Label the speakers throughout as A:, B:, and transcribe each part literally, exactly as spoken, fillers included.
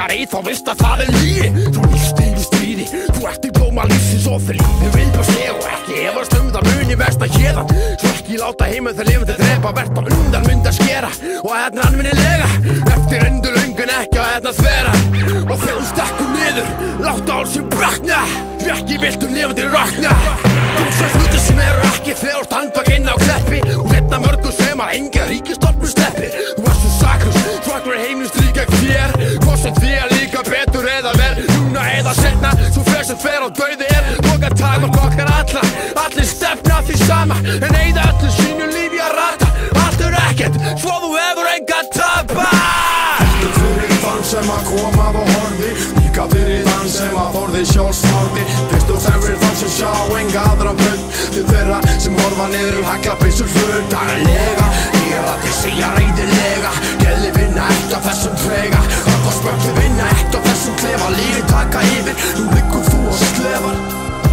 A: þegar í þá veist að það er lígi. Þú líst yfir stríði, þú ert í blóma lífsins og þau lífið viðbjóðslega og ekki efast um það muni versta héðan. Svo ekki láta heiminn þeir lifandi drepa, verðt á undan mynd að skera og hérna almennilega eftir endur löngun ekki að hérna þvera. Og þegar þú stekkur niður, láta ál sem brakna, því ekki viltu lifandi rakna. Þú svo hluti sem eru ekki þegar standvakinn á kleppi og hérna mörgum sem að enga ríkistofnum sleppi. Þú ert svo sakrus, svo akkur heiminn stríka þér, hvort sem þér líka betur eða verð, núna eða setna, svo fer sem fer á dauði er. Loka takmark okkar alla, allir stefna því sama, en eyða öllu sínu lífi að rata. Allt er ekkert, svo þú hefur enga tapa.
B: Þetta fyrir þann sem að koma og horfi, líka fyrir þann sem að þorði sjálfsmorði. Fyrst og sem fyrir þann sem sjá enga aðra brund, til þeirra sem horfa niður um haglabyssur full daglega. Ég er að þið segja reiðilega, geðli vinna eitt af þessum trega, öll spökti vinna eitt af þessum klefa. Lífið taka yfir, nú liggur þú og slefar.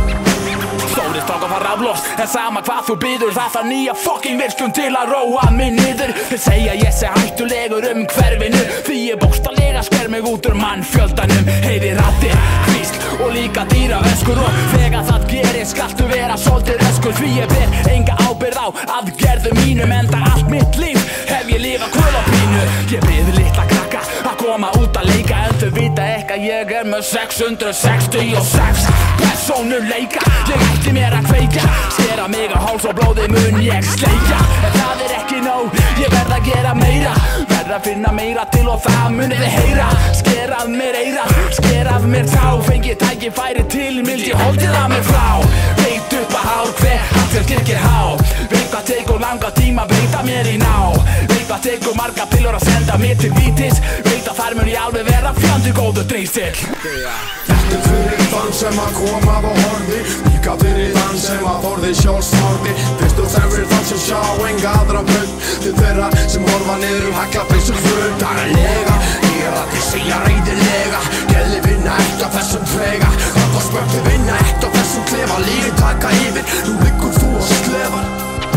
C: Stóri strákar fara aflost, en sama hvað þú býður, það þarf nýja fucking virkun til að róa mig niður. Þeir segja ég sé hættulegur um hverfinu, því ég bókstaflega sker mig út úr mannfjöldanum. Heyri raddir, hvísl og líka dýra öskur, og þegar það gerir skaltu vera svolítið öskur, því ég ber enga ábyrgð á aðgerðum mínum, enda allt mitt líf hef ég lifað kvöl og pínu. Ég bið litla krakka að koma út að leika, en þau vita ekki að ég er með sex hundruð sextíu og sex persónuleika. Ég ætti mér að kveika, skera mig á háls og blóði mun ég sleika. En það er ekki nóg, ég verð að gera meira, verð að finna meira til og það munið þið heyra. Sker af mér eira, sker af mér tá, fengi tækifæri til mild ég holdið að mér frá. Veit upp að hár hver, allt fyrir kirkir há, veit hvað tekur langa tíma að beita mér í ná, veit hvað tekur marga pillur að senda mér til vítis, veit að þær mun ég alveg vera fjandi góðu drístill.
B: Þetta fyrir þann sem að koma og horfi, líka fyrir þann sem að þorði sjálfsmorði. Fyrst og sem fyrir þann sem sjá enga aðra brund, til þeirra sem horfa niður um haglabyssur full daglega. Ég er að þið segja reiðilega, geðli vinna eitt af þessum trega, öll spökti vinna eitt af þessum klefa. Lífið taka yfir, nú liggur þú og slefar.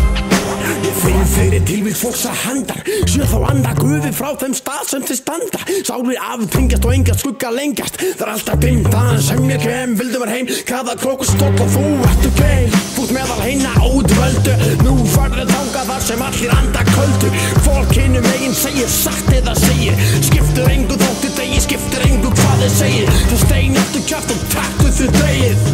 A: Ég finn fyrir tilvíks fólks að handar, sjö þá anda guði frá þeim stað sem þið standa. Sálir aftengjast og enga skugga lengjast, það er alltaf dimmt þaðan sem ég kem. Vildu mér heim, hvaða krókustóll og þú ertu geim. Þú ert meðal heina útvöldu, nú farðu þangað þar sem allir anda köldu. Fólk hinum megin segir satt eða segir, skiptir engu þóttu degi, skiptir engu hvað þið segir. Það stein eftir kjaft og taktu þið degið.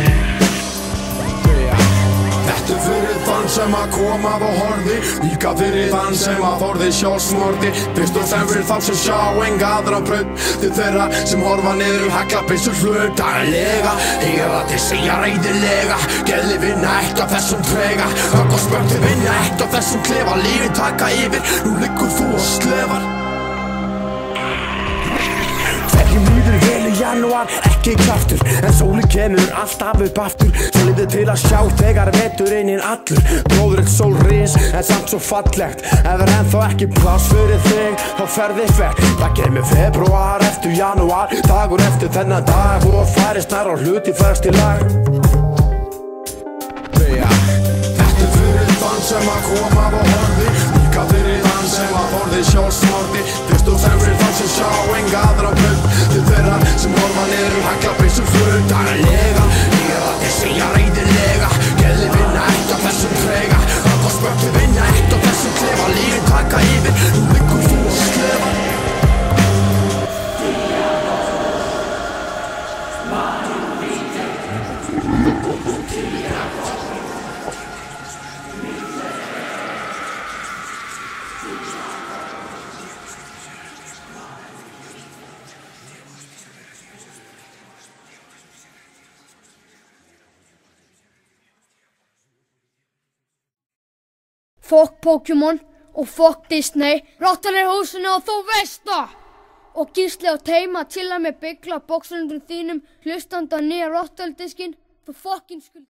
B: Þetta fyrir þann sem að koma og horfi, líka fyrir þann sem að þorði sjálfsmorði. Fyrst og sem fyrir þann sem sjá enga aðra brund, til þeirra sem horfa niður um haglabyssur full daglega. Ég er að þið segja reiðilega, geðli vinna eitt af þessum trega, öll spökti vinna eitt af þessum klefa. Lífið taka yfir, nú liggur þú og slefar.
A: Hverjum líður heilu janúar, ekki kraftur, en sólin kemur alltaf upp aftur. Svo lifið til að sjá þegar veturinn er allur. Bróðurinn sólris, en samt svo fallegt. Ef er ennþá ekki pláss fyrir þig, þá ferði fekk. Það kemur februar eftir janúar, dagur eftir þennan dag, og færist nær og hluti færast í lag.
B: Þetta fyrir þann sem að koma og horfi, líka fyrir þann sem að þorði sjálfsmorði. Fyrst og sem fyrir þann sem sjá enga aðra brund, til þeirra sem horfa niður um haglabyssur full daglega. Ég er að þið segja reiðilega, geðli vinna eitt af þessum trega, öll spökti vinna eitt af þessum klefa. Lífið taka yfir, nú liggur þú og slefar.
D: Fuck Pokémon og fuck Disney, Rottan er húsinu og þú veist það. Og Gísli og Teima chilla með byggla bóksunundum þínum, hlustandi á nýja Rottal diskinn, þú fucking skuld.